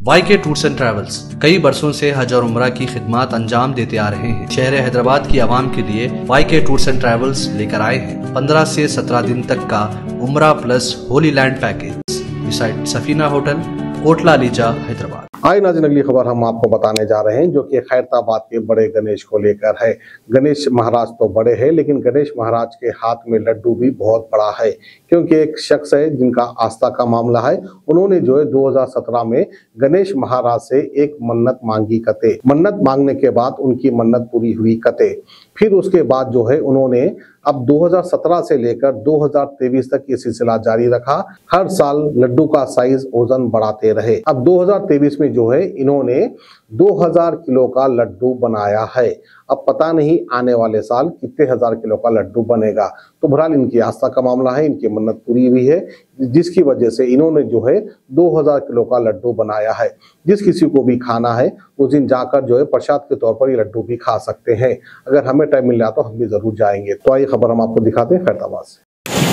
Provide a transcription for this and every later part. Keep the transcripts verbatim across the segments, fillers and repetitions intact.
Y K tours and travels कई बरसों से हज और उम्रा की खिदमत अंजाम देते आ रहे हैं। शहर हैदराबाद की आवाम के लिए Y K tours and travels लेकर आए हैं पंद्रह से सत्रह दिन तक का उम्रा plus holy land package beside Safina hotel, Kotla Alijah, Hyderabad. आए नाज़रीन, अगली खबर हम आपको बताने जा रहे हैं जो कि खैरताबाद के बड़े गणेश को लेकर है। गणेश महाराज तो बड़े हैं, लेकिन गणेश महाराज के हाथ में लड्डू भी बहुत बड़ा है, क्योंकि एक शख्स है जिनका आस्था का मामला है। उन्होंने जो है दो हज़ार सत्रह में गणेश महाराज से एक मन्नत मांगी कते। मन्नत मांगने के बाद उनकी मन्नत पूरी हुई कते। फिर उसके बाद जो है उन्होंने अब दो हज़ार सत्रह से लेकर दो हज़ार तेईस तक ये सिलसिला जारी रखा। हर साल लड्डू का साइज वजन बढ़ाते रहे। अब दो हज़ार तेईस में जो है इन्होंने दो हज़ार किलो का लड्डू बनाया है। अब पता नहीं आने वाले साल कितने हजार किलो का लड्डू बनेगा। तो बहरहाल इनकी आस्था का मामला है, इनकी मन्नत पूरी हुई है, जिसकी वजह से इन्होंने जो है दो हज़ार किलो का लड्डू बनाया है। जिस किसी को भी खाना है उस दिन जाकर जो है प्रसाद के तौर पर ये लड्डू भी खा सकते हैं। अगर हमें टाइम मिल रहा तो हम भी जरूर जाएंगे। तो आइए खबर हम आपको दिखाते हैं खैरताबाद से।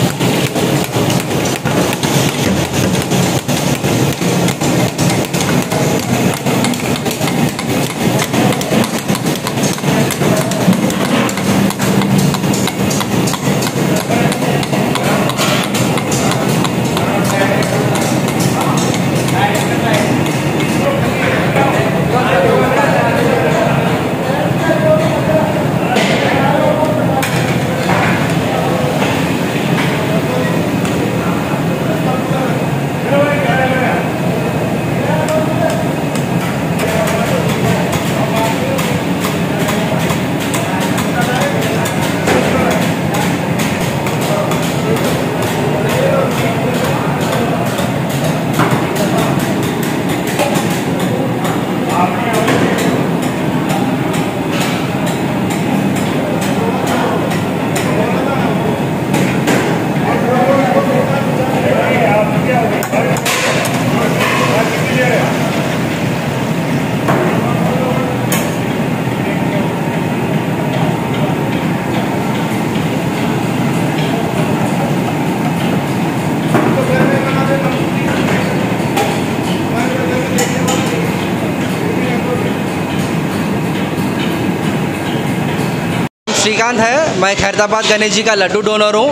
श्रीकांत है, मैं खैरताबाद गणेश जी का लड्डू डोनर हूँ।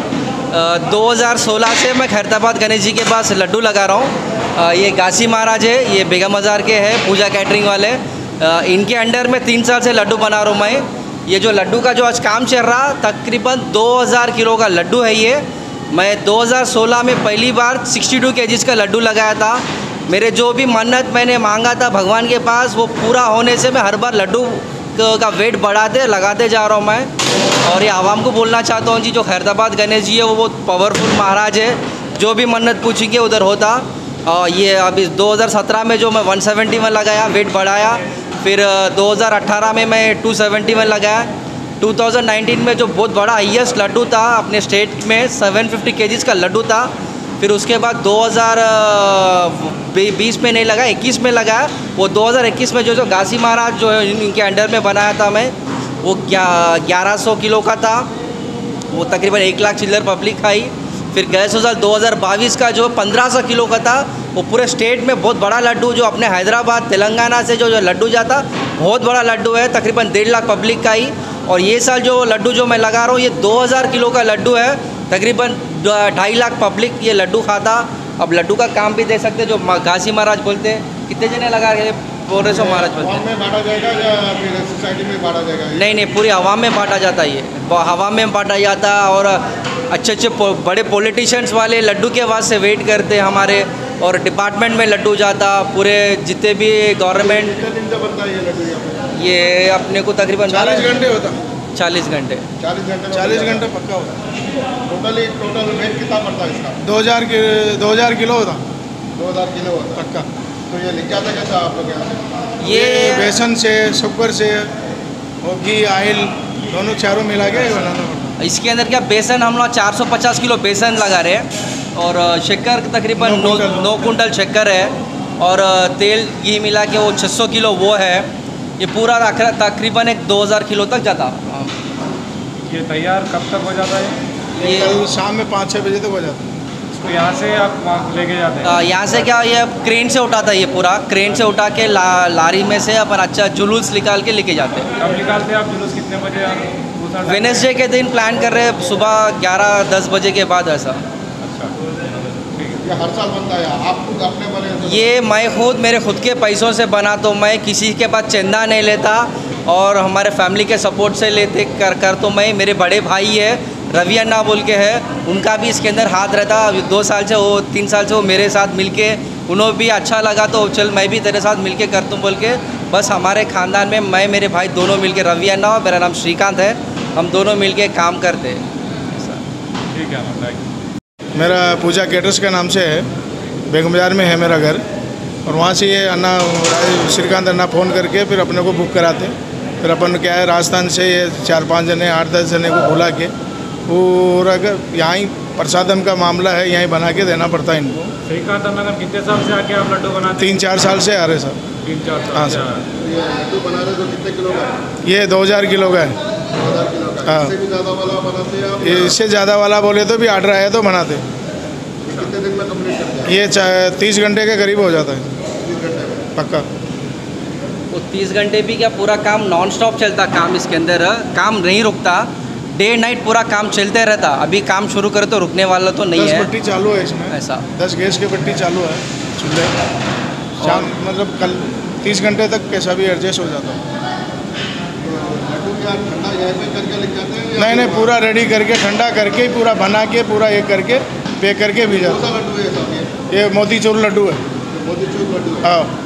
दो हज़ार सोलह से मैं खैरताबाद गणेश जी के पास लड्डू लगा रहा हूँ। ये गासी महाराज है, ये बेगम बाज़ार के हैं, पूजा कैटरिंग वाले। आ, इनके अंडर में तीन साल से लड्डू बना रहा हूँ मैं। ये जो लड्डू का जो आज काम चल रहा तकरीबन दो हज़ार किलो का लड्डू है। ये मैं दो हज़ार सोलह में पहली बार बासठ केजीज का लड्डू लगाया था। मेरे जो भी मन्नत मैंने मांगा था भगवान के पास वो पूरा होने से मैं हर बार लड्डू का वेट बढ़ाते लगाते जा रहा हूँ मैं। और ये आवाम को बोलना चाहता हूँ जी, जो खैरताबाद गणेश जी है वो बहुत पावरफुल महाराज है। जो भी मन्नत पूछेंगे उधर होता। और ये अभी दो हज़ार सत्रह में जो मैं एक सौ सत्तर में लगाया, वेट बढ़ाया। फिर दो हज़ार अठारह में मैं दो सौ सत्तर में लगाया। दो हज़ार उन्नीस में जो बहुत बड़ा हाईएस्ट लड्डू था अपने स्टेट में सात सौ पचास केजीज का लड्डू था। फिर उसके बाद दो हज़ार बीस में नहीं लगा, इक्कीस में लगाया। वो दो हज़ार इक्कीस में जो जो गासी महाराज जो है इनके अंडर में बनाया था मैं, वो ग्यारह सौ किलो का था। वो तकरीबन एक लाख चिल्लर पब्लिक खाई। फिर गए साल दो हज़ार बाईस का जो पंद्रह सौ किलो का था, वो पूरे स्टेट में बहुत बड़ा लड्डू जो अपने हैदराबाद तेलंगाना से जो जो लड्डू जाता बहुत बड़ा लड्डू है, तकरीबन डेढ़ लाख पब्लिक का ही। और ये साल जो लड्डू जो मैं लगा रहा हूँ ये दो हज़ार किलो का लड्डू है, तकरीबन ढाई लाख पब्लिक ये लड्डू खाता। अब लड्डू का काम भी दे सकते जो गासी महाराज बोलते हैं। कितने जने लगा रहे बोल रहे सो महाराज बोलते हैं में बांटा जाएगा या फिर सोसाइटी में बांटा जाएगा? नहीं नहीं, पूरी हवा में बांटा जाता है। ये हवा में बांटा जाता। और अच्छे अच्छे बड़े पॉलिटिशियंस वाले लड्डू के वास्ते वेट करते हैं हमारे। और डिपार्टमेंट में लड्डू जाता पूरे जितने भी गवर्नमेंट। कितने दिन से बनता है ये लड्डू? ये अपने को तकरीबन चालीस घंटे होता। चालीस घंटे चालीस घंटे चालीस घंटे पक्का होता। टोटली टोटल वेट कितना पड़ता है इसका? दो हज़ार के दो हज़ार किलो होता। दो हज़ार किलो होता पक्का। तो ये लिख जाता कैसा आप लोग यहाँ? ये बेसन से, शुगर से और घी, ऑयल दोनों चारों मिला के बनाना पड़ता। इसके अंदर क्या बेसन हम लोग चार सौ पचास किलो बेसन लगा रहे हैं। और शक्कर तकरीबन नौ नौ कुंटल शक्कर है। और तेल घी मिला के वो छः सौ किलो वो है। ये पूरा तकरीबन एक दो हज़ार किलो तक जाता। ये तैयार कब तक हो जाता है? ये कल शाम में पाँच छः बजे तक हो जाता है। तो यहाँ से आप वहाँ लेके जाते हैं? यहाँ से क्या ये क्रेन से उठाता है, ये पूरा क्रेन से उठा के ला, लारी में से अपन अच्छा जुलूस निकाल के लेके जाते हैं। कब निकालते हैं आप जुलूस, कितने बजे? वेडनेसडे के दिन प्लान कर रहे हैं, सुबह ग्यारह दस बजे के बाद ऐसा। अच्छा, ये हर साल बनता है? आप खुद अपने बने? ये मैं खुद मेरे खुद के पैसों से बना, तो मैं किसी के पास चंदा नहीं लेता और हमारे फैमिली के सपोर्ट से लेते कर कर तो मैं, मेरे बड़े भाई है रवि अन्ना बोल के है, उनका भी इसके अंदर हाथ रहता। दो साल से वो तीन साल से वो मेरे साथ मिलके, उन्हें भी अच्छा लगा तो चल मैं भी तेरे साथ मिलके कर दूँ बोल के, बस हमारे ख़ानदान में मैं मेरे भाई दोनों मिलके, रवि अन्ना और मेरा नाम श्रीकांत है, हम दोनों मिलके काम करते हैं। ठीक है, थैंक यू। मेरा पूजा कैटर्स का नाम से है, बेगम बाज़ार में है मेरा घर, और वहाँ से ये अन्ना श्रीकांत अन्ना फ़ोन करके फिर अपने को बुक कराते। फिर अपन क्या है, राजस्थान से ये चार पाँच जने आठ दस जने को बुला के पूरा यहाँ ही प्रसादम का मामला है, यहीं बना के देना पड़ता है इनको। श्रीकांत अन्ना कितने साल से आके आप लड्डू बनाते? तीन चार साल से आ रहे सर। तीन चार साल? हाँ सर। ये लड्डू बना रहे तो कितने किलो का? ये दो हज़ार किलो का है। दो हज़ार किलो का? हाँ। इससे भी ज़्यादा वाला बनाते हैं आप? इससे ज़्यादा वाला बोले तो भी आर्डर आया तो बनाते। कितने दिन में कंप्लीट करते हैं? ये तीस घंटे के करीब हो जाता है तीस घंटे में पक्का। वो तीस घंटे भी क्या, पूरा काम नॉन स्टॉप चलता, काम इसके अंदर काम नहीं रुकता, डे नाइट पूरा काम चलते रहता। अभी काम शुरू करे तो रुकने वाला तो नहीं दस है। भट्टी चालू है इसमें, ऐसा दस गैस की भट्टी चालू है चूल्हे, शाम मतलब कल तीस घंटे तक कैसा भी एडजस्ट हो जाता है। लड्डू क्या ठंडा यहीं पे करके लेके जाते हैं? नहीं नहीं, पूरा रेडी करके ठंडा करके ही पूरा बना के पूरा ये करके पैक करके भी कौन जाता सा लड्डू है साहब ये? है। ये मोतीचूर लड्डू है। मोतीचूर लड्डू है। हाँ।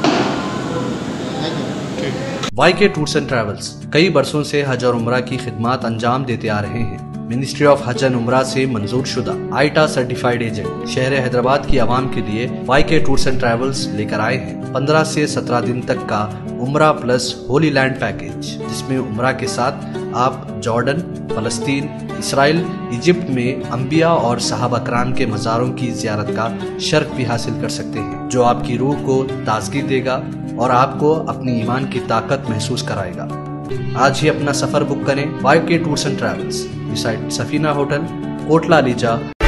Y K tours and travels कई बरसों से हज और उम्रा की खिदमत अंजाम देते आ रहे हैं। मिनिस्ट्री ऑफ हज एंड उम्रा से मंजूर शुदा आईटा सर्टिफाइड एजेंट शहर हैदराबाद की आवाम के लिए Y K tours and travels लेकर आए हैं पंद्रह से सत्रह दिन तक का उम्रा प्लस होली लैंड पैकेज, जिसमें उम्रा के साथ आप जॉर्डन, फलस्तीन, इसराइल, इजिप्ट में अंबिया और सहाबा कराम के मज़ारों की जियारत का शर्फ भी हासिल कर सकते हैं, जो आपकी रूह को ताजगी देगा और आपको अपनी ईमान की ताकत महसूस कराएगा। आज ही अपना सफर बुक करें Y K tours and travels, beside Safina hotel, Kotla Lisa.